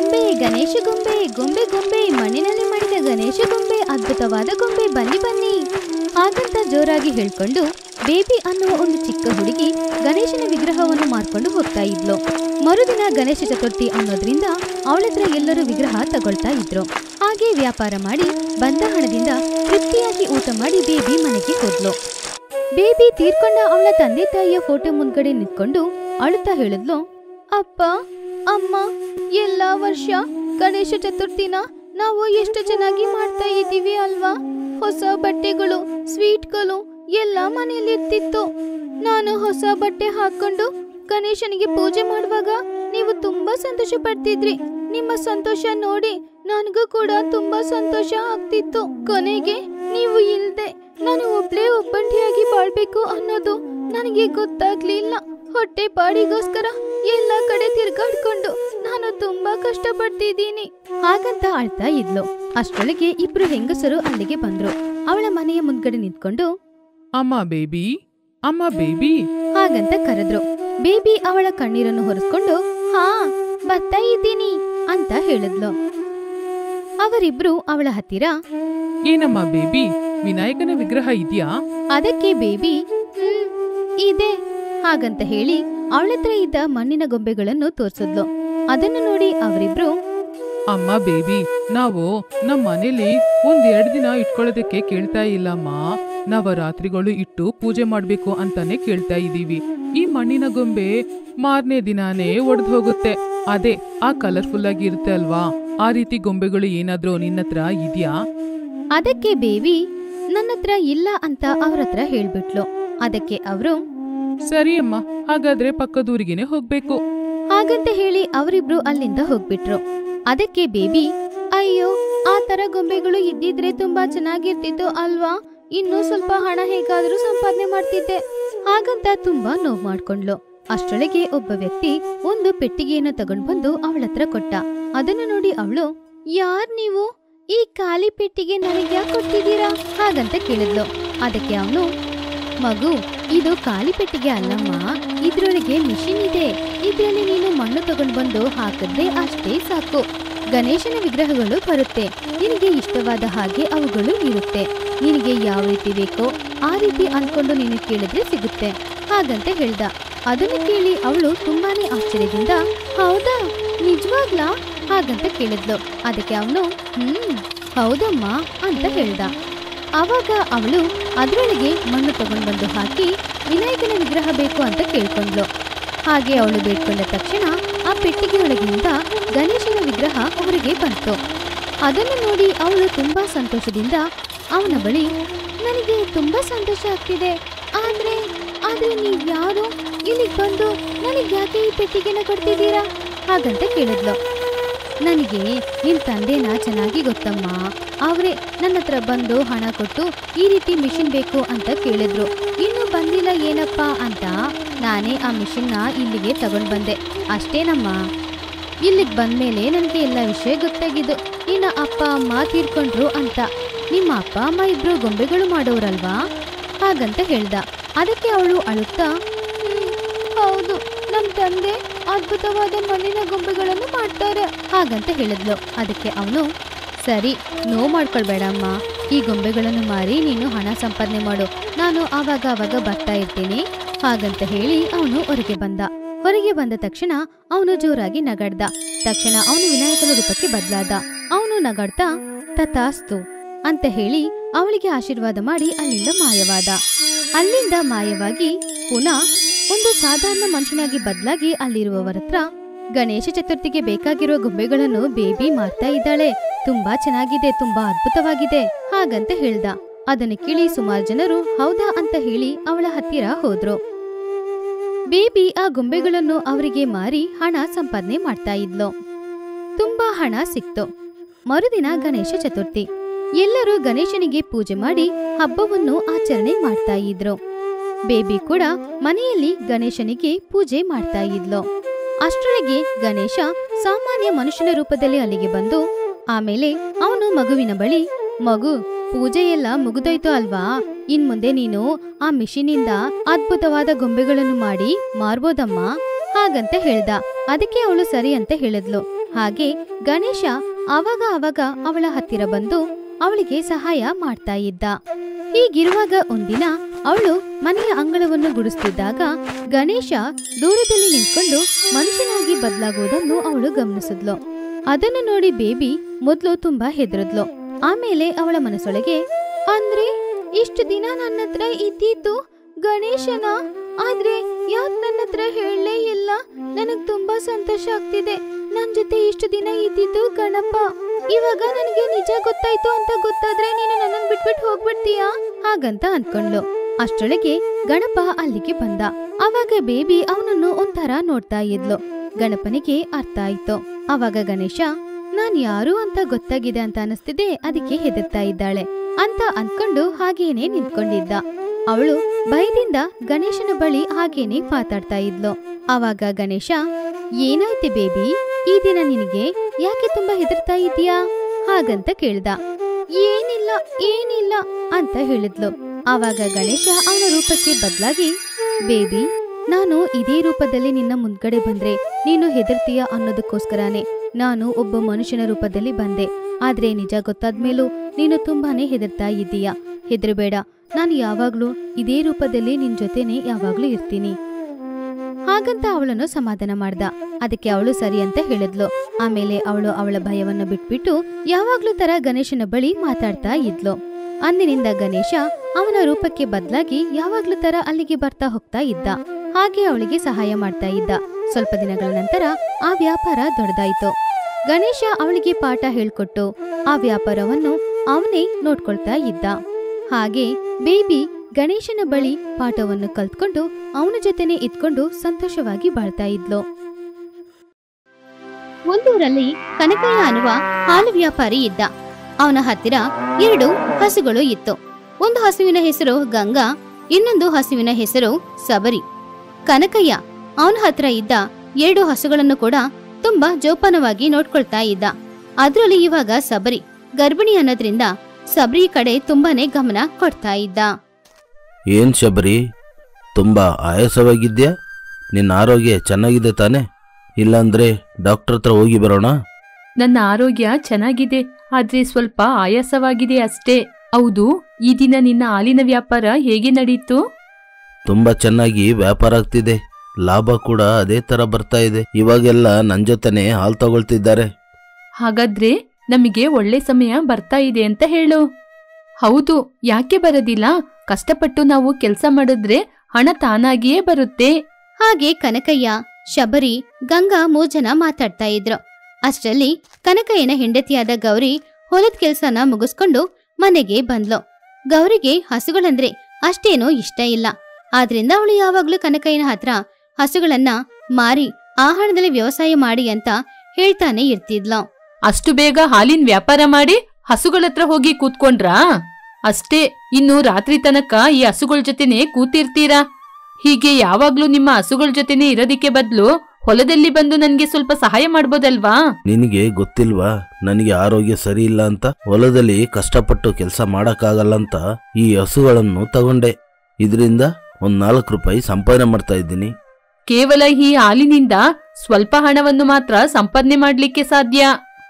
ಗೊಂಬೆ ಗಣೇಶ ಗೊಂಬೆ ಗೊಂಬೆ ಗೊಂಬೆ ಮಣ್ಣಿನಲ್ಲಿ ಮಾಡಿದ ಗಣೇಶ ಗೊಂಬೆ ಅದ್ಭುತವಾದ ಗೊಂಬೆ ಬನ್ನಿ ಬನ್ನಿ ಹಾಗಂತ ಜೋರಾಗಿ ಹೇಳ್ಕೊಂಡು ಬೇಬಿ ಅನ್ನುವ ಒಂದು ಚಿಕ್ಕ ಹುಡುಗಿ ಗಣೇಶನ ವಿಗ್ರಹವನ್ನು ಮಾರ್ಕೊಂಡು ಹೋಗ್ತಾ ಇದ್ಲು. ಮರುದಿನ ಗಣೇಶ ಚತುರ್ಥಿ ಅನ್ನೋದ್ರಿಂದ ಅವಳತ್ರ ಎಲ್ಲರೂ ವಿಗ್ರಹ ತಗೊಳ್ತಾ ಇದ್ರು. ಹಾಗೆ ವ್ಯಾಪಾರ ಮಾಡಿ ಬಂದ ಹಣದಿಂದ ತೃಪ್ತಿಯಾಗಿ ಊಟ ಮಾಡಿ ಬೇಬಿ ಮನೆಗೆ ಹೋದ್ಲು. ಬೇಬಿ ತೀರ್ಕೊಂಡ ಅವಳ ತಂದೆ ತಾಯಿಯ ಫೋಟೋ ಮುಂದ್ಗಡೆ ನಿಂತ್ಕೊಂಡು ಅಳುತ್ತಾ ಹೇಳಿದ್ಲು, ಅಪ್ಪ ಅಮ್ಮ, ಎಲ್ಲಾ ವರ್ಷ ಗಣೇಶ ಚತುರ್ಥಿನ ನಾವು ಎಷ್ಟು ಚೆನ್ನಾಗಿ ಮಾಡ್ತಾ ಇದ್ದೀವಿ ಅಲ್ವಾ. ಹೊಸ ಬಟ್ಟೆಗಳು, ಸ್ವೀಟ್ಗಳು ಎಲ್ಲ ಮನೆಯಲ್ಲಿ ಇರ್ತಿತ್ತು. ನಾನು ಹೊಸ ಬಟ್ಟೆ ಹಾಕೊಂಡು ಗಣೇಶನಿಗೆ ಪೂಜೆ ಮಾಡುವಾಗ ನೀವು ತುಂಬಾ ಸಂತೋಷ ಪಡ್ತಿದ್ರಿ. ನಿಮ್ಮ ಸಂತೋಷ ನೋಡಿ ನನಗೂ ಕೂಡ ತುಂಬಾ ಸಂತೋಷ ಆಗ್ತಿತ್ತು. ಕೊನೆಗೆ ನೀವು ಇಲ್ದೆ ನಾನು ಒಬ್ಬಂಟಿಯಾಗಿ ಬಾಳ್ಬೇಕು ಅನ್ನೋದು ನನಗೆ ಗೊತ್ತಾಗ್ಲಿಲ್ಲ. ಹೊಟ್ಟೆ ಪಾಡಿಗೋಸ್ಕರ ಎಲ್ಲ ಕಡೆ ತಿರ್ಗಾಡ್ಕೊಂಡು ನಾನು ತುಂಬಾ ಕಷ್ಟಪಡ್ತಿದ್ದೀನಿ ಹಾಗಂತ ಅಳ್ತಾ ಇದ್ಲು. ಅಷ್ಟರೊಳಗೆ ಇಬ್ರು ಹೆಂಗಸರು ಅಲ್ಲಿಗೆ ಬಂದ್ರು. ಅವಳ ಮನೆಯ ಮುಂದ್ಗಡೆ ನಿಂತ್ಕೊಂಡು ಅಮ್ಮ ಬೇಬಿ, ಅಮ್ಮ ಬೇಬಿ ಹಾಗಂತ ಕರೆದ್ರು. ಬೇಬಿ ಅವಳ ಕಣ್ಣೀರನ್ನು ಹೊರಿಸ್ಕೊಂಡು ಹಾ ಬರ್ತಾ ಇದ್ದೀನಿ ಅಂತ ಹೇಳಿದ್ಲು. ಅವರಿಬ್ರು ಅವಳ ಹತ್ತಿರ ಏನಮ್ಮ ಬೇಬಿ, ವಿನಾಯಕನ ವಿಗ್ರಹ ಇದೆಯಾ? ಅದಕ್ಕೆ ಬೇಬಿ ಇದೆ ಹಾಗಂತ ಹೇಳಿ ಅವಳತ್ರ ಇದ್ದ ಮಣ್ಣಿನ ಗೊಂಬೆಗಳನ್ನು ತೋರ್ಸಿದ್ಲು. ಅದನ್ನು ನೋಡಿ ಅವರಿಬ್ರು ಅಮ್ಮ ಬೇಬಿ, ನಾವು ನಮ್ಮ ಮನೇಲಿ 1-2 ದಿನ ಇಟ್ಕೊಳ್ಳೋದಕ್ಕೆ ಕೇಳ್ತಾ ಇಲ್ಲಮ್ಮ. ನವರಾತ್ರಿಗಳು ಇಟ್ಟು ಪೂಜೆ ಮಾಡ್ಬೇಕು ಅಂತಾನೆ ಕೇಳ್ತಾ ಇದೀವಿ. ಈ ಮಣ್ಣಿನ ಗೊಂಬೆ ಮಾರನೇ ದಿನಾನೇ ಒಡೆದು ಹೋಗುತ್ತೆ. ಅದೇ ಆ ಕಲರ್ಫುಲ್ ಆಗಿ ಇರುತ್ತೆ ಅಲ್ವಾ, ಆ ರೀತಿ ಗೊಂಬೆಗಳು ಏನಾದ್ರೂ ನಿನ್ನತ್ರ ಇದೆಯಾ? ಅದಕ್ಕೆ ಬೇಬಿ ನನ್ನತ್ರ ಇಲ್ಲ ಅಂತ ಅವ್ರತ್ರ ಹೇಳ್ಬಿಟ್ಲು. ಅದಕ್ಕೆ ಅವರು ಸರಿ ಅಮ್ಮ, ಹಾಗಾದ್ರೆ ಪಕ್ಕದೂರಿಗೆನೆ ಹೋಗ್ಬೇಕು ಹಾಗಂತ ಹೇಳಿ ಅವರಿಬ್ರು ಅಲ್ಲಿಂದ ಹೋಗ್ಬಿಟ್ರು. ಅದಕ್ಕೆ ಬೇಬಿ ಅಯ್ಯೋ, ಆ ತರ ಗೊಂಬೆಗಳು ಇದ್ದಿದ್ರೆ ತುಂಬಾ ಚೆನ್ನಾಗಿರ್ತಿತ್ತು ಅಲ್ವಾ. ಇನ್ನೂ ಸ್ವಲ್ಪ ಹಣ ಹೇಗಾದ್ರೂ ಸಂಪಾದನೆ ಮಾಡ್ತಿದ್ದೆ ಹಾಗಂತ ತುಂಬಾ ನೋವು ಮಾಡ್ಕೊಂಡ್ಲು. ಅಷ್ಟರೊಳಗೆ ಒಬ್ಬ ವ್ಯಕ್ತಿ ಒಂದು ಪೆಟ್ಟಿಗೆಯನ್ನು ತಗೊಂಡ್ ಬಂದು ಅವಳತ್ರ ಕೊಟ್ಟ. ಅದನ್ನು ನೋಡಿ ಅವಳು, ಯಾರ್ ನೀವು? ಈ ಖಾಲಿ ಪೆಟ್ಟಿಗೆ ನನಗೆ ಯಾಕೆ ಕೊಟ್ಟಿದ್ದೀರಾ ಹಾಗಂತ ಕೇಳಿದ್ಲು. ಅದಕ್ಕೆ ಅವನು, ಮಗು ಇದು ಖಾಲಿ ಪೆಟ್ಟಿಗೆ ಅಲ್ಲಮ್ಮ, ಇದ್ರೊಳಗೆ ಮಿಷಿನ್ ಇದೆ. ಇದ್ರಲ್ಲಿ ನೀನು ಮಣ್ಣು ತಗೊಂಡ್ ಬಂದು ಹಾಕಿದ್ರೆ ಅಷ್ಟೇ ಸಾಕು. ಗಣೇಶನ ವಿಗ್ರಹಗಳು ಬರುತ್ತೆ. ನಿನಗೆ ಇಷ್ಟವಾದ ಹಾಗೆ ಅವುಗಳು ಇರುತ್ತೆ. ನಿನಗೆ ಯಾವ ರೀತಿ ಬೇಕೋ ಆ ರೀತಿ ಅನ್ಕೊಂಡು ನೀನು ಕೇಳಿದ್ರೆ ಸಿಗುತ್ತೆ ಹಾಗಂತ ಹೇಳ್ದ. ಅದನ್ನು ಕೇಳಿ ಅವಳು ತುಂಬಾನೇ ಆಶ್ಚರ್ಯದಿಂದ ಹೌದಾ, ನಿಜವಾಗ್ಲಾ ಹಾಗಂತ ಕೇಳಿದ್ಲು. ಅದಕ್ಕೆ ಅವನು ಹೌದಮ್ಮ ಅಂತ ಹೇಳ್ದ. ಆವಾಗ ಅವಳು ಅದರೊಳಗೆ ಮಣ್ಣು ತಗೊಂಡ್ ಬಂದು ಹಾಕಿ ವಿನಾಯಕನ ವಿಗ್ರಹ ಬೇಕು ಅಂತ ಕೇಳ್ಕೊಂಡ್ಲು. ಹಾಗೆ ಅವಳು ಬೇಡ್ಕೊಂಡ ತಕ್ಷಣ ಆ ಪೆಟ್ಟಿಗೆಯೊಳಗಿಂದ ಗಣೇಶನ ವಿಗ್ರಹ ಅವರಿಗೆ ಬಂತು. ಅದನ್ನು ನೋಡಿ ಅವಳು ತುಂಬಾ ಸಂತೋಷದಿಂದ ಅವನ ಬಳಿ, ನನಗೆ ತುಂಬಾ ಸಂತೋಷ ಆಗ್ತಿದೆ, ಆದ್ರೆ ನೀವ್ ಯಾರು ಇಲ್ಲಿಗೆ ಬಂದು ನನಗೆ ಯಾಕೆ ಈ ಪೆಟ್ಟಿಗೆನ ಕೊಡ್ತಿದ್ದೀರಾ ಹಾಗಂತ ಕೇಳಿದ್ಲು. ನನಗೆ ನಿನ್ ತಂದೆನ ಚೆನ್ನಾಗಿ ಗೊತ್ತಮ್ಮ. ಅವ್ರೆ ನನ್ನ ಹತ್ರ ಬಂದು ಹಣ ಕೊಟ್ಟು ಈ ರೀತಿ ಮಿಷಿನ್ ಬೇಕು ಅಂತ ಕೇಳಿದ್ರು. ಇನ್ನೂ ಬಂದಿಲ್ಲ ಏನಪ್ಪಾ ಅಂತ ನಾನೇ ಆ ಮಿಷಿನ್ನ ಇಲ್ಲಿಗೆ ತಗೊಂಡ್ ಬಂದೆ ಅಷ್ಟೇನಮ್ಮ. ಇಲ್ಲಿಗೆ ಬಂದ್ಮೇಲೆ ನನಗೆ ಎಲ್ಲ ವಿಷಯ ಗೊತ್ತಾಗಿದ್ದು. ನಿನ್ನ ಅಪ್ಪ ಅಮ್ಮ ತೀರ್ಕೊಂಡ್ರು ಅಂತ. ನಿಮ್ಮ ಅಪ್ಪ ಅಮ್ಮ ಇಬ್ರು ಗೊಂಬೆಗಳು ಮಾಡೋರಲ್ವಾ ಹಾಗಂತ ಹೇಳ್ದ. ಅದಕ್ಕೆ ಅವಳು ಅಳುತ್ತಾ, ಹೌದು, ನಮ್ ತಂದೆ ಅದ್ಭುತವಾದ ಮಣ್ಣಿನ ಗೊಂಬೆಗಳನ್ನು ಮಾಡ್ತಾರೆ ಹಾಗಂತ ಹೇಳಿದ್ಲು. ಅದಕ್ಕೆ ಅವನು, ಸರಿ, ನೋವು ಮಾಡ್ಕೊಳ್ಬೇಡಮ್ಮ, ಈ ಗೊಂಬೆಗಳನ್ನು ಮಾರಿ ನೀನು ಹಣ ಸಂಪಾದನೆ ಮಾಡು, ನಾನು ಆವಾಗ ಬರ್ತಾ ಇರ್ತೀನಿ ಹಾಗಂತ ಹೇಳಿ ಅವನು ಹೊರಗೆ ಬಂದ. ಹೊರಗೆ ಬಂದ ತಕ್ಷಣ ಅವನು ಜೋರಾಗಿ ನಗಾಡ್ದ. ತಕ್ಷಣ ಅವನು ವಿನಾಯಕನ ರೂಪಕ್ಕೆ ಬದಲಾದ. ಅವನು ನಗಾಡ್ತಾ ತಥಾಸ್ತು ಅಂತ ಹೇಳಿ ಅವಳಿಗೆ ಆಶೀರ್ವಾದ ಮಾಡಿ ಅಲ್ಲಿಂದ ಮಾಯವಾದ. ಅಲ್ಲಿಂದ ಮಾಯವಾಗಿ ಪುನಃ ಒಂದು ಸಾಧಾರಣ ಮನುಷ್ಯನಾಗಿ ಬದಲಾಗಿ ಅಲ್ಲಿರುವವರತ್ರ ಗಣೇಶ ಚತುರ್ಥಿಗೆ ಬೇಕಾಗಿರುವ ಗೊಂಬೆಗಳನ್ನು ಬೇಬಿ ಮಾರ್ತಾ ಇದ್ದಾಳೆ, ತುಂಬಾ ಚೆನ್ನಾಗಿದೆ, ತುಂಬಾ ಅದ್ಭುತವಾಗಿದೆ ಹಾಗಂತ ಹೇಳ್ದ. ಅದನ್ನು ಕೇಳಿ ಸುಮಾರು ಜನರು ಹೌದಾ ಅಂತ ಹೇಳಿ ಅವಳ ಹತ್ತಿರ ಹೋದ್ರು. ಬೇಬಿ ಆ ಗೊಂಬೆಗಳನ್ನು ಅವರಿಗೆ ಮಾರಿ ಹಣ ಸಂಪಾದನೆ ಮಾಡ್ತಾ ಇದ್ಲು. ತುಂಬಾ ಹಣ ಸಿಕ್ತು. ಮರುದಿನ ಗಣೇಶ ಚತುರ್ಥಿ. ಎಲ್ಲರೂ ಗಣೇಶನಿಗೆ ಪೂಜೆ ಮಾಡಿ ಹಬ್ಬವನ್ನು ಆಚರಣೆ ಮಾಡ್ತಾ ಇದ್ರು. ಬೇಬಿ ಕೂಡ ಮನೆಯಲ್ಲಿ ಗಣೇಶನಿಗೆ ಪೂಜೆ ಮಾಡ್ತಾ ಇದ್ಲು. ಅಷ್ಟರೊಳಗೆ ಗಣೇಶ ಸಾಮಾನ್ಯ ಮನುಷ್ಯನ ರೂಪದಲ್ಲಿ ಅಲ್ಲಿಗೆ ಬಂದು ಆಮೇಲೆ ಅವನು ಮಗುವಿನ ಬಳಿ, ಮಗು ಪೂಜೆ ಎಲ್ಲ ಮುಗಿದೋಯ್ತು ಅಲ್ವಾ, ಇನ್ ಮುಂದೆ ನೀನು ಆ ಮಿಷಿನಿಂದ ಅದ್ಭುತವಾದ ಗೊಂಬೆಗಳನ್ನು ಮಾಡಿ ಮಾರ್ಬೋದಮ್ಮ ಹಾಗಂತ ಹೇಳ್ದ. ಅದಕ್ಕೆ ಅವಳು ಸರಿ ಅಂತ ಹೇಳಿದ್ಲು. ಹಾಗೆ ಗಣೇಶ ಅವಾಗ ಅವಾಗ ಅವಳ ಹತ್ತಿರ ಬಂದು ಅವಳಿಗೆ ಸಹಾಯ ಮಾಡ್ತಾ ಇದ್ದ. ಹೀಗಿರುವಾಗ ಒಂದಿನ ಅವಳು ಮನೆಯ ಅಂಗಳವನ್ನು ಗುಡಿಸ್ತಿದ್ದಾಗ ಗಣೇಶ ದೂರದಲ್ಲಿ ನಿಂತ್ಕೊಂಡು ಮನುಷ್ಯನಾಗಿ ಬದಲಾಗುವುದನ್ನು ಅವಳು ಗಮನಿಸಿದ್ಲು. ಅದನ್ನು ನೋಡಿ ಬೇಬಿ ಮೊದ್ಲು ತುಂಬಾ ಹೆದರಿದ್ಲು. ಆಮೇಲೆ ಅವಳ ಮನಸ್ಸೊಳಗೆ, ಅಂದ್ರೆ ಇಷ್ಟು ದಿನ ನನ್ನ ಹತ್ರ ಇದ್ದಿದ್ದು ಗಣೇಶನ, ಆದ್ರೆ ಯಾಕೆ ನನ್ನ ಹತ್ರ ಹೇಳಲೇ ಇಲ್ಲ? ನನಗ್ ತುಂಬಾ ಸಂತೋಷ ಆಗ್ತಿದೆ. ನನ್ ಜೊತೆ ಇಷ್ಟು ದಿನ ಇದ್ದಿದ್ದು ಗಣಪ. ಇವಾಗ ನನಗೆ ನಿಜ ಗೊತ್ತಾಯ್ತು ಅಂತ ಗೊತ್ತಾದ್ರೆ ನೀನು ನನ್ನನ್ನು ಬಿಟ್ಬಿಟ್ಟು ಹೋಗ್ಬಿಡ್ತೀಯಾ ಹಾಗಂತ ಅನ್ಕೊಂಡ್ಲು. ಅಷ್ಟೊಳಗೆ ಗಣಪ ಅಲ್ಲಿಗೆ ಬಂದ. ಅವಾಗ ಬೇಬಿ ಅವನನ್ನು ಒಂಥರ ನೋಡ್ತಾ ಇದ್ಲು. ಗಣಪನಿಗೆ ಅರ್ಥ ಆಯ್ತು. ಅವಾಗ ಗಣೇಶ, ನಾನ್ ಯಾರು ಅಂತ ಗೊತ್ತಾಗಿದೆ ಅಂತ ಅನಿಸ್ತಿದೆ, ಅದಕ್ಕೆ ಹೆದರ್ತಾ ಇದ್ದಾಳೆ ಅಂತ ಅನ್ಕೊಂಡು ಹಾಗೇನೆ ನಿಂತ್ಕೊಂಡಿದ್ದ. ಅವಳು ಭಯದಿಂದ ಗಣೇಶನ ಬಳಿ ಹಾಗೇನೆ ಮಾತಾಡ್ತಾ ಇದ್ಲು. ಅವಾಗ ಗಣೇಶ, ಏನಾಯ್ತು ಬೇಬಿ, ಈ ದಿನ ನಿನಗೆ ಯಾಕೆ ತುಂಬಾ ಹೆದರ್ತಾ ಇದೀಯಾ ಹಾಗಂತ ಕೇಳ್ದ. ಏನಿಲ್ಲ ಏನಿಲ್ಲ ಅಂತ ಹೇಳಿದ್ಲು. ಆವಾಗ ಗಣೇಶ ಅವನ ರೂಪಕ್ಕೆ ಬದಲಾಗಿ, ಬೇಬಿ, ನಾನು ಇದೇ ರೂಪದಲ್ಲಿ ನಿನ್ನ ಮುಂದ್ಗಡೆ ಬಂದ್ರೆ ನೀನು ಹೆದರ್ತೀಯ ಅನ್ನೋದಕ್ಕೋಸ್ಕರನೇ ನಾನು ಒಬ್ಬ ಮನುಷ್ಯನ ರೂಪದಲ್ಲಿ ಬಂದೆ. ಆದ್ರೆ ನಿಜ ಗೊತ್ತಾದ್ಮೇಲೂ ನೀನು ತುಂಬಾನೇ ಹೆದರ್ತಾ ಇದ್ದೀಯ. ಹೆದರಬೇಡ, ನಾನು ಯಾವಾಗ್ಲೂ ಇದೇ ರೂಪದಲ್ಲಿ ನಿನ್ ಜೊತೆನೆ ಯಾವಾಗ್ಲೂ ಇರ್ತೀನಿ ಹಾಗಂತ ಅವಳನ್ನು ಸಮಾಧಾನ ಮಾಡ್ದ. ಅದಕ್ಕೆ ಅವಳು ಸರಿ ಅಂತ ಹೇಳಿದ್ಲು. ಆಮೇಲೆ ಅವಳು ಅವಳ ಭಯವನ್ನು ಬಿಟ್ಬಿಟ್ಟು ಯಾವಾಗ್ಲೂ ತರ ಗಣೇಶನ ಬಳಿ ಮಾತಾಡ್ತಾ ಇದ್ಲು. ಅಂದಿನಿಂದ ಗಣೇಶ ಅವನ ರೂಪಕ್ಕೆ ಬದಲಾಗಿ ಯಾವಾಗ್ಲೂ ತರ ಅಲ್ಲಿಗೆ ಬರ್ತಾ ಹೋಗ್ತಾ ಇದ್ದ. ಹಾಗೆ ಅವಳಿಗೆ ಸಹಾಯ ಮಾಡ್ತಾ ಇದ್ದ. ಸ್ವಲ್ಪ ದಿನಗಳ ನಂತರ ಆ ವ್ಯಾಪಾರ ದೊಡ್ಡದಾಯ್ತು. ಗಣೇಶ ಅವಳಿಗೆ ಪಾಠ ಹೇಳ್ಕೊಟ್ಟು ಆ ವ್ಯಾಪಾರವನ್ನು ಅವನೇ ನೋಡ್ಕೊಳ್ತಾ ಇದ್ದ. ಹಾಗೆ ಬೇಬಿ ಗಣೇಶನ ಬಳಿ ಪಾಠವನ್ನು ಕಲ್ತ್ಕೊಂಡು ಅವನ ಜೊತೆನೆ ಇದ್ಕೊಂಡು ಸಂತೋಷವಾಗಿ ಬಾಳ್ತಾ ಇದ್ಲು. ಒಂದೂರಲ್ಲಿ ಕನಕಯ್ಯ ಅನ್ನುವ ಹಾಲು ವ್ಯಾಪಾರಿ ಇದ್ದ. ಅವನ ಹತ್ತಿರ 2 ಹಸುಗಳು ಇತ್ತು. ಒಂದು ಹಸುವಿನ ಹೆಸರು ಗಂಗಾ, ಇನ್ನೊಂದು ಹಸುವಿನ ಹೆಸರು ಸಬರಿ. ಕನಕಯ್ಯ ಅವನ ಹತ್ರ ಇದ್ದ 2 ಹಸುಗಳನ್ನು ಕೂಡ ತುಂಬಾ ಜೋಪಾನವಾಗಿ ನೋಡ್ಕೊಳ್ತಾ ಇದ್ದ. ಅದ್ರಲ್ಲಿ ಇವಾಗ ಸಬರಿ ಗರ್ಭಿಣಿ ಅನ್ನೋದ್ರಿಂದ ಸಬರಿ ಕಡೆ ತುಂಬಾನೇ ಗಮನ ಕೊಡ್ತಾ ಇದ್ದ. ಏನ್ ಶಬರಿ, ತುಂಬಾ ಆಯಾಸವಾಗಿದ್ಯಾ? ನಿನ್ನ ಆರೋಗ್ಯ ಚೆನ್ನಾಗಿದೆ ತಾನೆ? ಇಲ್ಲಾಂದ್ರೆ ಡಾಕ್ಟರ್ ಹತ್ರ ಹೋಗಿ ಬರೋಣ. ನನ್ನ ಆರೋಗ್ಯ ಚೆನ್ನಾಗಿದೆ, ಆದ್ರೆ ಸ್ವಲ್ಪ ಆಯಾಸವಾಗಿದೆ ಅಷ್ಟೇ. ಹೌದು, ಈ ದಿನ ನಿನ್ನ ಹಾಲಿನ ವ್ಯಾಪಾರ ಹೇಗೆ ನಡೀತು? ತುಂಬಾ ಚೆನ್ನಾಗಿ ವ್ಯಾಪಾರ ಆಗ್ತಿದೆ, ಲಾಭ ಕೂಡ ಅದೇ ತರ ಬರ್ತಾ ಇದೆ. ಇವಾಗೆಲ್ಲ ನನ್ ಜೊತೆನೆ ಹಾಲು ತಗೊಳ್ತಿದ್ದಾರೆ. ಹಾಗಾದ್ರೆ ನಮಗೆ ಒಳ್ಳೆ ಸಮಯ ಬರ್ತಾ ಇದೆ ಅಂತ ಹೇಳು. ಹೌದು, ಯಾಕೆ ಬರೋದಿಲ್ಲ? ಕಷ್ಟಪಟ್ಟು ನಾವು ಕೆಲಸ ಮಾಡಿದ್ರೆ ಹಣ ತಾನಾಗಿಯೇ ಬರುತ್ತೆ. ಹಾಗೆ ಕನಕಯ್ಯ, ಶಬರಿ, ಗಂಗಾ 3 ಜನ ಮಾತಾಡ್ತಾ ಇದ್ರು. ಅಷ್ಟರಲ್ಲಿ ಕನಕಯ್ಯನ ಹೆಂಡತಿಯಾದ ಗೌರಿ ಹೊಲದ ಕೆಲ್ಸನ ಮುಗಿಸ್ಕೊಂಡು ಮನೆಗೆ ಬಂದ್ಲು. ಗೌರಿಗೆ ಹಸುಗಳಂದ್ರೆ ಅಷ್ಟೇನೋ ಇಷ್ಟ ಇಲ್ಲ. ಆದ್ರಿಂದ ಅವಳು ಯಾವಾಗ್ಲೂ ಕನಕಯ್ಯನ ಹತ್ರ ಹಸುಗಳನ್ನ ಮಾರಿ ಆ ಹಣದಲ್ಲಿ ವ್ಯವಸಾಯ ಮಾಡಿ ಅಂತ ಹೇಳ್ತಾನೆ ಇರ್ತಿದ್ಲು. ಅಷ್ಟು ಬೇಗ ಹಾಲಿನ ವ್ಯಾಪಾರ ಮಾಡಿ ಹಸುಗಳತ್ರ ಹೋಗಿ ಕೂತ್ಕೊಂಡ್ರಾ? ಅಷ್ಟೇ, ಇನ್ನು ರಾತ್ರಿ ತನಕ ಈ ಹಸುಗಳ ಜೊತೆನೆ ಕೂತಿರ್ತೀರಾ. ಹೀಗೆ ಯಾವಾಗ್ಲೂ ನಿಮ್ಮ ಹಸುಗಳ ಜೊತೆನೆ ಇರೋದಿಕ್ಕೆ ಬದಲು ಹೊಲದಲ್ಲಿ ಬಂದು ನನ್ಗೆ ಸ್ವಲ್ಪ ಸಹಾಯ ಮಾಡ್ಬೋದಲ್ವಾ? ನಿನಗೆ ಗೊತ್ತಿಲ್ವಾ ನನಗೆ ಆರೋಗ್ಯ ಸರಿ ಇಲ್ಲ ಅಂತ? ಹೊಲದಲ್ಲಿ ಕಷ್ಟಪಟ್ಟು ಕೆಲಸ ಮಾಡಕ್ಕಾಗಲ್ಲ ಅಂತ ಈ ಹಸುಗಳನ್ನು ತಗೊಂಡೆ. ಇದರಿಂದ 4 ರೂಪಾಯಿ ಸಂಪಾದನೆ ಮಾಡ್ತಾ ಇದ್ದೀನಿ. ಕೇವಲ ಈ ಹಾಲಿನಿಂದ ಸ್ವಲ್ಪ ಹಣವನ್ನು ಮಾತ್ರ ಸಂಪಾದನೆ ಮಾಡ್ಲಿಕ್ಕೆ ಸಾಧ್ಯ.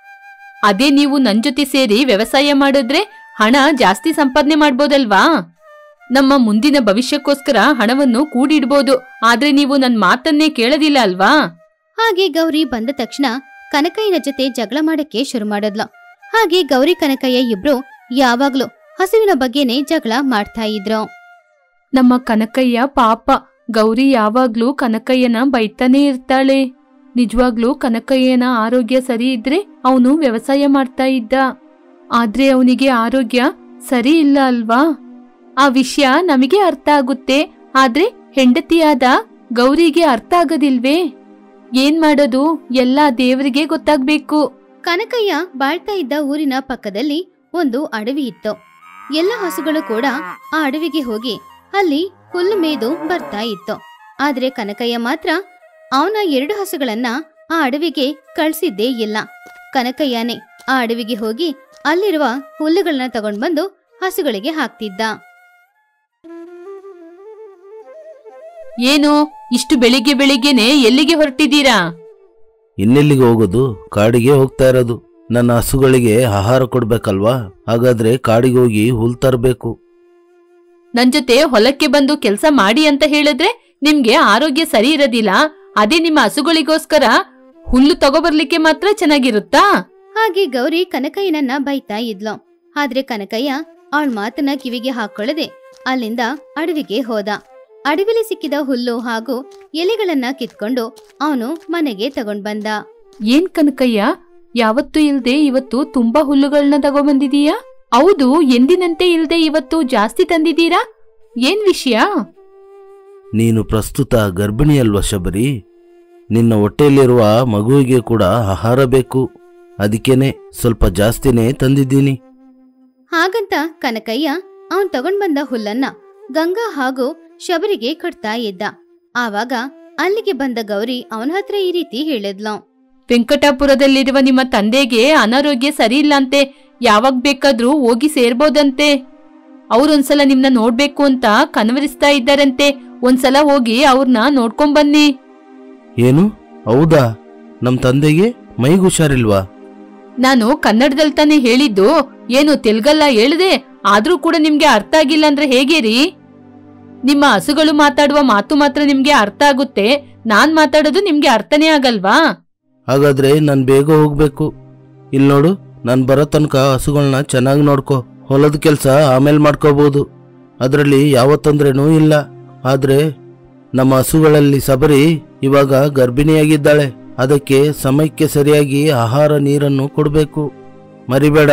ಅದೇ ನೀವು ನನ್ ಜೊತೆ ಸೇರಿ ವ್ಯವಸಾಯ ಮಾಡಿದ್ರೆ ಹಣ ಜಾಸ್ತಿ ಸಂಪಾದನೆ ಮಾಡ್ಬೋದಲ್ವಾ? ನಮ್ಮ ಮುಂದಿನ ಭವಿಷ್ಯಕ್ಕೋಸ್ಕರ ಹಣವನ್ನು ಕೂಡಿಡ್ಬೋದು. ಆದ್ರೆ ನೀವು ನನ್ ಮಾತನ್ನೇ ಕೇಳೋದಿಲ್ಲ ಅಲ್ವಾ? ಹಾಗೆ ಗೌರಿ ಬಂದ ತಕ್ಷಣ ಕನಕಯ್ಯನ ಜೊತೆ ಜಗಳ ಮಾಡಕ್ಕೆ ಶುರು ಮಾಡಿದ್ಲು. ಹಾಗೆ ಗೌರಿ ಕನಕಯ್ಯ ಇಬ್ರು ಯಾವಾಗ್ಲೂ ಹಸುವಿನ ಬಗ್ಗೆನೇ ಜಗಳ ಮಾಡ್ತಾ ಇದ್ರು. ನಮ್ಮ ಕನಕಯ್ಯ ಪಾಪ, ಗೌರಿ ಯಾವಾಗ್ಲೂ ಕನಕಯ್ಯನ ಬೈತಾನೇ ಇರ್ತಾಳೆ. ನಿಜವಾಗ್ಲೂ ಕನಕಯ್ಯನ ಆರೋಗ್ಯ ಸರಿ ಇದ್ರೆ ಅವನು ವ್ಯವಸಾಯ ಮಾಡ್ತಾ ಇದ್ದ. ಆದ್ರೆ ಅವನಿಗೆ ಆರೋಗ್ಯ ಸರಿ ಇಲ್ಲ ಅಲ್ವಾ? ಆ ವಿಷಯ ನಮಗೆ ಅರ್ಥ ಆಗುತ್ತೆ, ಆದ್ರೆ ಹೆಂಡತಿಯಾದ ಗೌರಿಗೆ ಅರ್ಥ ಆಗೋದಿಲ್ವೇ? ಏನ್ ಮಾಡೋದು? ಎಲ್ಲ ದೇವರಿಗೆ ಗೊತ್ತಾಗ್ಬೇಕು. ಕನಕಯ್ಯ ಬಾಳ್ತಾ ಇದ್ದ ಊರಿನ ಪಕ್ಕದಲ್ಲಿ ಒಂದು ಅಡವಿ ಇತ್ತು. ಎಲ್ಲ ಹಸುಗಳು ಕೂಡ ಆ ಅಡವಿಗೆ ಹೋಗಿ ಅಲ್ಲಿ ಹುಲ್ಲು ಮೇದು ಬರ್ತಾ ಇತ್ತು. ಆದ್ರೆ ಕನಕಯ್ಯ ಮಾತ್ರ ಅವನ 2 ಹಸುಗಳನ್ನ ಆ ಅಡವಿಗೆ ಕಳ್ಸಿದ್ದೇ ಇಲ್ಲ. ಕನಕಯ್ಯನೇ ಆ ಅಡವಿಗೆ ಹೋಗಿ ಅಲ್ಲಿರುವ ಹುಲ್ಲುಗಳನ್ನ ತಗೊಂಡ್ ಬಂದು ಹಸುಗಳಿಗೆ ಹಾಕ್ತಿದ್ದ. ಏನು ಇಷ್ಟು ಬೆಳಿಗ್ಗೆನೆ ಎಲ್ಲಿಗೆ ಹೊರಟಿದ್ದೀರಾ? ಇನ್ನೆಲ್ಲಿಗೆ ಹೋಗೋದು? ಕಾಡಿಗೆ ಹೋಗ್ತಾ ಇರೋದು. ನನ್ನ ಹಸುಗಳಿಗೆ ಆಹಾರ ಕೊಡ್ಬೇಕಲ್ವಾ? ಹಾಗಾದ್ರೆ ಕಾಡಿಗೆ ಹೋಗಿ ಹುಲ್ ತರಬೇಕು. ನನ್ ಜೊತೆ ಹೊಲಕ್ಕೆ ಬಂದು ಕೆಲಸ ಮಾಡಿ ಅಂತ ಹೇಳಿದ್ರೆ ನಿಮ್ಗೆ ಆರೋಗ್ಯ ಸರಿ ಇರೋದಿಲ್ಲ. ಅದೇ ನಿಮ್ಮ ಹಸುಗಳಿಗೋಸ್ಕರ ಹುಲ್ಲು ತಗೋಬರ್ಲಿಕ್ಕೆ ಮಾತ್ರ ಚೆನ್ನಾಗಿರುತ್ತಾ? ಹಾಗೆ ಗೌರಿ ಕನಕಯ್ಯನನ್ನ ಬೈತಾ ಇದ್ಲು. ಆದ್ರೆ ಕನಕಯ್ಯ ಅವಳ ಮಾತನ್ನ ಕಿವಿಗೆ ಹಾಕೊಳ್ಳದೆ ಅಲ್ಲಿಂದ ಅಡವಿಗೆ ಹೋದ. ಅಡವಿಲಿ ಸಿಕ್ಕಿದ ಹುಲ್ಲು ಹಾಗೂ ಎಲೆಗಳನ್ನ ಕಿತ್ಕೊಂಡು ಅವನು ಮನೆಗೆ ತಗೊಂಡ್ ಬಂದ. ಏನ್ ಕನಕಯ್ಯ, ಯಾವತ್ತೂ ಇಲ್ದೆ ಇವತ್ತು ತುಂಬಾ ಹುಲ್ಲುಗಳನ್ನ ತಗೊಂಬಂದಿದೀಯಾ? ಹೌದು, ಎಂದಿನಂತೆ ಇಲ್ದೆ ಇವತ್ತು ಜಾಸ್ತಿ ತಂದಿದ್ದೀರಾ? ಏನ್ ವಿಷಯ? ನೀನು ಪ್ರಸ್ತುತ ಗರ್ಭಿಣಿಯಲ್ವ ಶಬರಿ? ನಿನ್ನ ಹೊಟ್ಟೆಯಲ್ಲಿರುವ ಮಗುವಿಗೆ ಕೂಡ ಆಹಾರ ಬೇಕು. ಅದಕ್ಕೇನೆ ಸ್ವಲ್ಪ ಜಾಸ್ತಿನೇ ತಂದಿದ್ದೀನಿ. ಹಾಗಂತ ಕನಕಯ್ಯ ಅವನ್ ತಗೊಂಡ್ ಬಂದ ಹುಲ್ಲನ್ನ ಗಂಗಾ ಹಾಗೂ ಶಬರಿಗೆ ಕಟ್ತಾ ಇದ್ದ. ಆವಾಗ ಅಲ್ಲಿಗೆ ಬಂದ ಗೌರಿ ಅವನ ಹತ್ರ ಈ ರೀತಿ ಹೇಳಿದ್ಲು. ವೆಂಕಟಾಪುರದಲ್ಲಿರುವ ನಿಮ್ಮ ತಂದೆಗೆ ಅನಾರೋಗ್ಯ ಸರಿ ಇಲ್ಲಂತೆ. ಯಾವಾಗ ಬೇಕಾದ್ರೂ ಹೋಗಿ ಸೇರ್ಬೋದಂತೆ. ಅವ್ರೊಂದ್ಸಲ ನಿಮ್ನ ನೋಡ್ಬೇಕು ಅಂತ ಕನವರಿಸ್ತಾ ಇದ್ದಾರಂತೆ. ಒಂದ್ಸಲ ಹೋಗಿ ಅವ್ರನ್ನ ನೋಡ್ಕೊಂಬನ್ನಿ. ಏನು? ಹೌದಾ? ನಮ್ ತಂದೆಗೆ ಮೈಗೆ ಹುಷಾರಿಲ್ವಾ? ನಾನು ಕನ್ನಡದಲ್ಲಿ ತಾನೇ ಹೇಳಿದ್ದು, ಏನು ತೆಲುಗಲ್ಲ ಹೇಳ್ದೆ. ಆದ್ರೂ ಕೂಡ ನಿಮ್ಗೆ ಅರ್ಥ ಆಗಿಲ್ಲ ಅಂದ್ರೆ ಹೇಗೆ ರೀ? ನಿಮ್ಮ ಹಸುಗಳು ಮಾತಾಡುವ ಮಾತು ಮಾತ್ರ ನಿಮ್ಗೆ ಅರ್ಥ ಆಗುತ್ತೆ, ನಾನ್ ಮಾತಾಡೋದು ನಿಮ್ಗೆ ಅರ್ಥನೇ ಆಗಲ್ವಾ? ಹಾಗಾದ್ರೆ ನಾನ್ ಬೇಗ ಹೋಗ್ಬೇಕು. ಇಲ್ ನೋಡು, ನಾನ್ ಬರೋ ತನಕ ಹಸುಗಳನ್ನ ಚೆನ್ನಾಗಿ ನೋಡ್ಕೊ. ಹೊಲದ ಕೆಲ್ಸ ಆಮೇಲೆ ಮಾಡ್ಕೋಬಹುದು, ಅದರಲ್ಲಿ ಯಾವ ತೊಂದ್ರೆನೂ ಇಲ್ಲ. ಆದ್ರೆ ನಮ್ಮ ಹಸುಗಳಲ್ಲಿ ಸಬರಿ ಇವಾಗ ಗರ್ಭಿಣಿಯಾಗಿದ್ದಾಳೆ. ಅದಕ್ಕೆ ಸಮಯಕ್ಕೆ ಸರಿಯಾಗಿ ಆಹಾರ ನೀರನ್ನು ಕೊಡ್ಬೇಕು, ಮರಿಬೇಡ.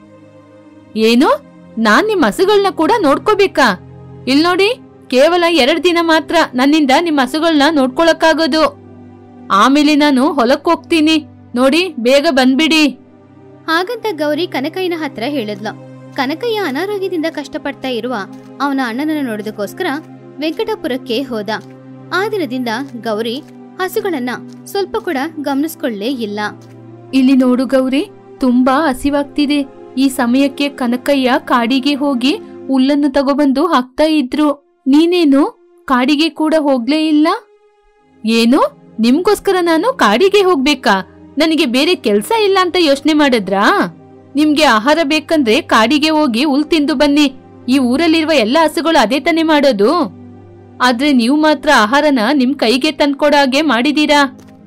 ಏನು? ನಾನ್ ನಿಮ್ ಹಸುಗಳನ್ನ ಕೂಡ ನೋಡ್ಕೋಬೇಕಾ? ಇಲ್ ನೋಡಿ, ಕೇವಲ 2 ದಿನ ಮಾತ್ರ ನನ್ನಿಂದ ನಿಮ್ ಹಸುಗಳನ್ನ ನೋಡ್ಕೊಳಕ್ಕಾಗೋದು. ಆಮೇಲೆ ನಾನು ಹೊಲಕ್ ಹೋಗ್ತೀನಿ. ನೋಡಿ, ಬೇಗ ಬಂದ್ಬಿಡಿ. ಹಾಗಂತ ಗೌರಿ ಕನಕಯ್ಯನ ಹತ್ರ ಹೇಳಿದ್ಲು. ಕನಕಯ್ಯ ಅನಾರೋಗ್ಯದಿಂದ ಕಷ್ಟಪಡ್ತಾ ಇರುವ ಅವನ ಅಣ್ಣನನ್ನ ನೋಡೋದಕ್ಕೋಸ್ಕರ ವೆಂಕಟಾಪುರಕ್ಕೆ ಹೋದ. ಆ ದಿನದಿಂದ ಗೌರಿ ಹಸುಗಳನ್ನ ಸ್ವಲ್ಪ ಕೂಡ ಗಮನಿಸ್ಕೊಳ್ಳೇ ಇಲ್ಲ. ಇಲ್ಲಿ ನೋಡು ಗೌರಿ, ತುಂಬಾ ಹಸಿವಾಗ್ತಿದೆ. ಈ ಸಮಯಕ್ಕೆ ಕನಕಯ್ಯ ಕಾಡಿಗೆ ಹೋಗಿ ಹುಲ್ಲನ್ನು ತಗೊಬಂದು ಹಾಕ್ತಾ ಇದ್ರು. ನೀನೇನು ಕಾಡಿಗೆ ಕೂಡ ಹೋಗ್ಲೇ ಇಲ್ಲ? ಏನು? ನಿಮ್ಗೋಸ್ಕರ ನಾನು ಕಾಡಿಗೆ ಹೋಗ್ಬೇಕಾ? ನನಗೆ ಬೇರೆ ಕೆಲ್ಸ ಇಲ್ಲ ಅಂತ ಯೋಚನೆ ಮಾಡಿದ್ರಾ? ನಿಮ್ಗೆ ಆಹಾರ ಬೇಕಂದ್ರೆ ಕಾಡಿಗೆ ಹೋಗಿ ಹುಲ್ ತಿಂದು ಬನ್ನಿ. ಈ ಊರಲ್ಲಿರುವ ಎಲ್ಲ ಹಸುಗಳು ಅದೇ ತಾನೇ ಮಾಡೋದು. ಆದ್ರೆ ನೀವು ಮಾತ್ರ ಆಹಾರನ ನಿಮ್ ಕೈಗೆ ತಂದ್ಕೊಡೋ ಹಾಗೆ ಮಾಡಿದೀರಾ.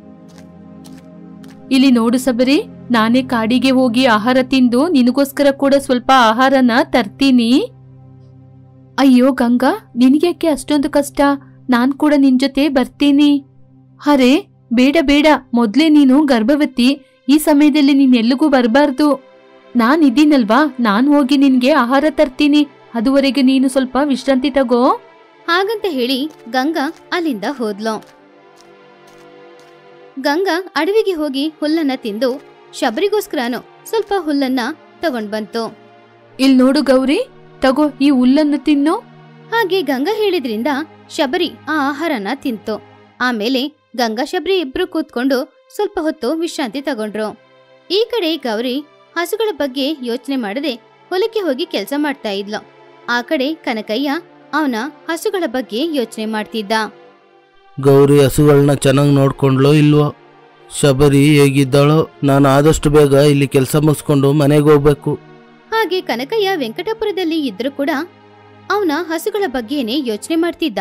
ಇಲ್ಲಿ ನೋಡು ಸಬರಿ, ನಾನೇ ಕಾಡಿಗೆ ಹೋಗಿ ಆಹಾರ ತಿಂದು ನಿನಗೋಸ್ಕರ ಕೂಡ ಸ್ವಲ್ಪ ಆಹಾರನ ತರ್ತೀನಿ. ಅಯ್ಯೋ ಗಂಗಾ, ನಿನ್ಗ್ಯಾಕೆ ಅಷ್ಟೊಂದು ಕಷ್ಟ? ನಾನ್ ಕೂಡ ನಿನ್ ಜೊತೆ ಬರ್ತೀನಿ. ಅರೆ ಬೇಡ ಬೇಡ, ಮೊದ್ಲೇ ನೀನು ಗರ್ಭವತಿ. ಈ ಸಮಯದಲ್ಲಿ ನೀನ್ ಎಲ್ಲಿಗೂ ಬರ್ಬಾರ್ದು. ನಾನಿದ್ದೀನಲ್ವಾ, ನಾನ್ ಹೋಗಿ ನಿನ್ಗೆ ಆಹಾರ ತರ್ತೀನಿ. ಅದುವರೆಗೆ ನೀನು ಸ್ವಲ್ಪ ವಿಶ್ರಾಂತಿ ತಗೋ. ಹಾಗಂತ ಹೇಳಿ ಗಂಗಾ ಅಲ್ಲಿಂದ ಹೋದ್ಲು. ಗಂಗಾ ಅಡವಿಗೆ ಹೋಗಿ ಹುಲ್ಲನ್ನ ತಿಂದು ಶಬರಿಗೋಸ್ಕರನು ಸ್ವಲ್ಪ ಹುಲ್ಲನ್ನ ತಗೊಂಡ್ ಬಂತು. ಇಲ್ ನೋಡು ಗೌರಿ, ತಗೋ ಈ ಹುಲ್ಲನ್ನು ತಿನ್ನು. ಹಾಗೆ ಗಂಗಾ ಹೇಳಿದ್ರಿಂದ ಶಬರಿ ಆ ಆಹಾರನ ತಿಂತು. ಆಮೇಲೆ ಗಂಗಾ ಶಬರಿ ಇಬ್ರು ಕೂತ್ಕೊಂಡು ಸ್ವಲ್ಪ ಹೊತ್ತು ವಿಶ್ರಾಂತಿ ತಗೊಂಡ್ರು. ಈ ಕಡೆ ಗೌರಿ ಹಸುಗಳ ಬಗ್ಗೆ ಯೋಚನೆ ಮಾಡದೆ ಹೊಲಕ್ಕೆ ಹೋಗಿ ಕೆಲಸ ಮಾಡ್ತಾ ಇದ್ಲು. ಆ ಕಡೆ ಕನಕಯ್ಯ ಅವನ ಹಸುಗಳ ಬಗ್ಗೆ ಯೋಚನೆ ಮಾಡ್ತಿದ್ದ. ಗೌರಿ ಹಸುಗಳನ್ನ ಚೆನ್ನಾಗಿ ನೋಡ್ಕೊಂಡ್ಲೋ ಇಲ್ವೋ? ಶಬರಿ ಹೇಗಿದ್ದಾಳೋ? ನಾನು ಆದಷ್ಟು ಬೇಗ ಇಲ್ಲಿ ಕೆಲಸ ಮುಗಿಸ್ಕೊಂಡು ಮನೆಗೆ ಹೋಗ್ಬೇಕು. ಹಾಗೆ ಕನಕಯ್ಯ ವೆಂಕಟಾಪುರದಲ್ಲಿ ಇದ್ರೂ ಕೂಡ ಅವನ ಹಸುಗಳ ಬಗ್ಗೆನೇ ಯೋಚನೆ ಮಾಡ್ತಿದ್ದ.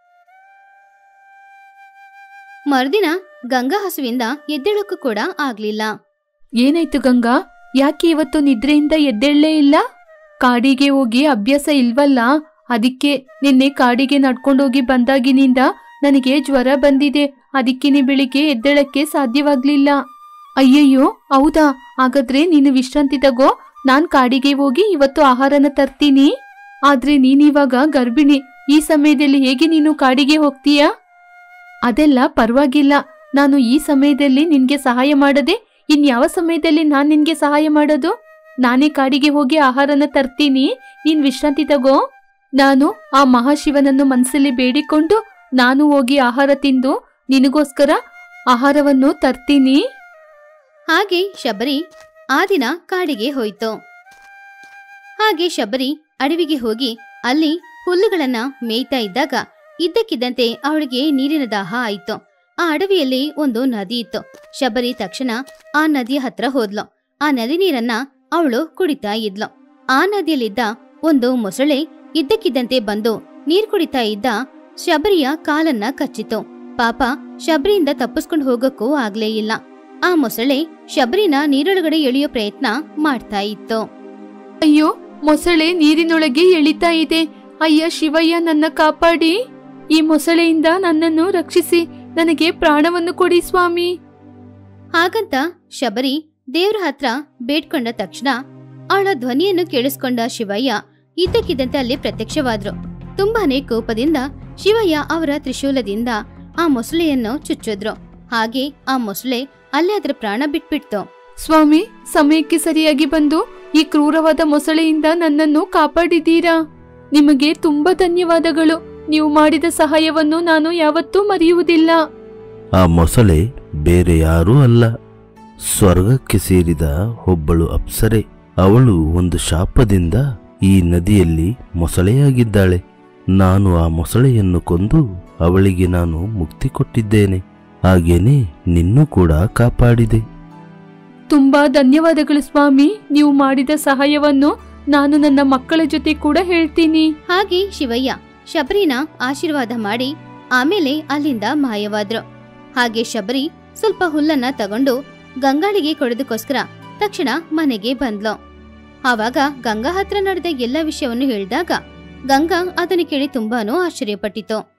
ಮರುದಿನ ಗಂಗಾ ಹಸುವಿಂದ ಎದ್ದೇಳಕ್ಕೂ ಕೂಡ ಆಗ್ಲಿಲ್ಲ. ಏನಾಯ್ತು ಗಂಗಾ? ಯಾಕೆ ಇವತ್ತು ನಿದ್ರೆಯಿಂದ ಎದ್ದೇಳಲೇ ಇಲ್ಲ? ಕಾಡಿಗೆ ಹೋಗಿ ಅಭ್ಯಾಸ ಇಲ್ವಲ್ಲ, ಅದಕ್ಕೆ ನಿನ್ನೆ ಕಾಡಿಗೆ ನಡ್ಕೊಂಡೋಗಿ ಬಂದಾಗಿನಿಂದ ನನಗೆ ಜ್ವರ ಬಂದಿದೆ. ಅದಕ್ಕೇನೆ ಬೆಳಿಗ್ಗೆ ಎದ್ದೇಳಕ್ಕೆ ಸಾಧ್ಯವಾಗ್ಲಿಲ್ಲ. ಅಯ್ಯಯ್ಯೋ, ಹೌದಾ? ಹಾಗಾದ್ರೆ ನೀನು ವಿಶ್ರಾಂತಿ ತಗೋ. ನಾನ್ ಕಾಡಿಗೆ ಹೋಗಿ ಇವತ್ತು ಆಹಾರನ ತರ್ತೀನಿ. ಆದ್ರೆ ನೀನಿವಾಗ ಗರ್ಭಿಣಿ. ಈ ಸಮಯದಲ್ಲಿ ಹೇಗೆ ನೀನು ಕಾಡಿಗೆ ಹೋಗ್ತೀಯಾ? ಅದೆಲ್ಲ ಪರವಾಗಿಲ್ಲ. ನಾನು ಈ ಸಮಯದಲ್ಲಿ ನಿನ್ಗೆ ಸಹಾಯ ಮಾಡದೆ ಇನ್ಯಾವ ಸಮಯದಲ್ಲಿ ನಾನ್ ನಿನ್ಗೆ ಸಹಾಯ ಮಾಡೋದು? ನಾನೇ ಕಾಡಿಗೆ ಹೋಗಿ ಆಹಾರನ ತರ್ತೀನಿ, ನೀನ್ ವಿಶ್ರಾಂತಿ ತಗೋ. ನಾನು ಆ ಮಹಾಶಿವನನ್ನು ಮನಸ್ಸಲ್ಲಿ ಬೇಡಿಕೊಂಡು ನಾನು ಹೋಗಿ ಆಹಾರ ತಿಂದು ನಿನಗೋಸ್ಕರ ಆಹಾರವನ್ನು ತರ್ತೀನಿ. ಹಾಗೆ ಶಬರಿ ಆ ದಿನ ಕಾಡಿಗೆ ಹೋಯ್ತು. ಹಾಗೆ ಶಬರಿ ಅಡವಿಗೆ ಹೋಗಿ ಅಲ್ಲಿ ಹುಲ್ಲುಗಳನ್ನ ಮೇಯ್ತಾ ಇದ್ದಾಗ ಇದ್ದಕ್ಕಿದ್ದಂತೆ ಅವಳಿಗೆ ನೀರಿನ ದಾಹ ಆಯ್ತು. ಆ ಅಡವಿಯಲ್ಲಿ ಒಂದು ನದಿ ಇತ್ತು. ಶಬರಿ ತಕ್ಷಣ ಆ ನದಿಯ ಹತ್ರ ಹೋದ್ಲು. ಆ ನದಿ ನೀರನ್ನ ಅವಳು ಕುಡಿತಾ ಇದ್ಲು. ಆ ನದಿಯಲ್ಲಿದ್ದ ಒಂದು ಮೊಸಳೆ ಇದ್ದಕ್ಕಿದ್ದಂತೆ ಬಂದು ನೀರ್ ಕುಡಿತಾ ಇದ್ದ ಶಬರಿಯ ಕಾಲನ್ನ ಕಚ್ಚಿತು. ಪಾಪ ಶಬರಿಯಿಂದ ತಪ್ಪಿಸ್ಕೊಂಡು ಹೋಗಕ್ಕೂ ಆಗ್ಲೇ ಇಲ್ಲ. ಆ ಮೊಸಳೆ ಶಬರಿನ ನೀರೊಳಗಡೆ ಎಳೆಯೋ ಪ್ರಯತ್ನ ಮಾಡ್ತಾ ಇತ್ತು. ಅಯ್ಯೋ, ಮೊಸಳೆ ನೀರಿನೊಳಗೆ ಎಳಿತಾ ಇದೆ. ಅಯ್ಯ ಶಿವಯ್ಯ, ನನ್ನ ಕಾಪಾಡಿ. ಈ ಮೊಸಳೆಯಿಂದ ನನ್ನನ್ನು ರಕ್ಷಿಸಿ, ನನಗೆ ಪ್ರಾಣವನ್ನು ಕೊಡಿ ಸ್ವಾಮಿ. ಹಾಗಂತ ಶಬರಿ ದೇವ್ರ ಹತ್ರ ಬೇಡ್ಕೊಂಡ ತಕ್ಷಣ ಅವಳ ಧ್ವನಿಯನ್ನು ಕೇಳಿಸ್ಕೊಂಡ ಶಿವಯ್ಯ ಇದ್ದಕ್ಕಿದ್ದಂತೆ ಅಲ್ಲಿ ಪ್ರತ್ಯಕ್ಷವಾದ್ರು. ತುಂಬಾನೇ ಕೋಪದಿಂದ ಶಿವಯ್ಯ ಅವರ ತ್ರಿಶೂಲದಿಂದ ಆ ಮೊಸಳೆಯನ್ನು ಚುಚ್ಚಿದ್ರು. ಹಾಗೆ ಆ ಮೊಸಳೆ ಅಲ್ಲೇ ಅದರ ಪ್ರಾಣ ಬಿಟ್ಬಿಡ್ತು. ಸ್ವಾಮಿ, ಸಮಯಕ್ಕೆ ಸರಿಯಾಗಿ ಬಂದು ಈ ಕ್ರೂರವಾದ ಮೊಸಳೆಯಿಂದ ನನ್ನನ್ನು ಕಾಪಾಡಿದ್ದೀರಾ. ನಿಮಗೆ ತುಂಬಾ ಧನ್ಯವಾದಗಳು. ನೀವು ಮಾಡಿದ ಸಹಾಯವನ್ನು ನಾನು ಯಾವತ್ತೂ ಮರೆಯುವುದಿಲ್ಲ. ಆ ಮೊಸಳೆ ಬೇರೆ ಯಾರೂ ಅಲ್ಲ, ಸ್ವರ್ಗಕ್ಕೆ ಸೇರಿದ ಒಬ್ಬಳು ಅಪ್ಸರೆ. ಅವಳು ಒಂದು ಶಾಪದಿಂದ ಈ ನದಿಯಲ್ಲಿ ಮೊಸಳೆಯಾಗಿದ್ದಾಳೆ. ನಾನು ಆ ಮೊಸಳೆಯನ್ನು ಕೊಂದು ಅವಳಿಗೆ ನಾನು ಮುಕ್ತಿ ಕೊಟ್ಟಿದ್ದೇನೆ. ಹಾಗೇನೆ ನಿನ್ನೂ ಕೂಡ ಕಾಪಾಡಿದೆ. ತುಂಬಾ ಧನ್ಯವಾದಗಳು ಸ್ವಾಮಿ. ನೀವು ಮಾಡಿದ ಸಹಾಯವನ್ನು ನಾನು ನನ್ನ ಮಕ್ಕಳ ಜೊತೆ ಕೂಡ ಹೇಳ್ತೀನಿ. ಹಾಗೆ ಶಿವಯ್ಯ ಶಬರಿನ ಆಶೀರ್ವಾದ ಮಾಡಿ ಆಮೇಲೆ ಅಲ್ಲಿಂದ ಮಾಯವಾದ್ರು. ಹಾಗೆ ಶಬರಿ ಸ್ವಲ್ಪ ಹುಲ್ಲನ್ನ ತಗೊಂಡು ಗಂಗಾಳಿಗೆ ಕೊಡೋದಕ್ಕೋಸ್ಕರ ತಕ್ಷಣ ಮನೆಗೆ ಬಂದ್ಲು. ಆವಾಗ ಗಂಗಾ ಹತ್ರ ನಡೆದ ಎಲ್ಲ ವಿಷಯವನ್ನು ಹೇಳಿದಾಗ ಗಂಗಾ ಅದನ್ನು ಕೇಳಿ ತುಂಬಾನು ಆಶ್ಚರ್ಯಪಟ್ಟಿತು.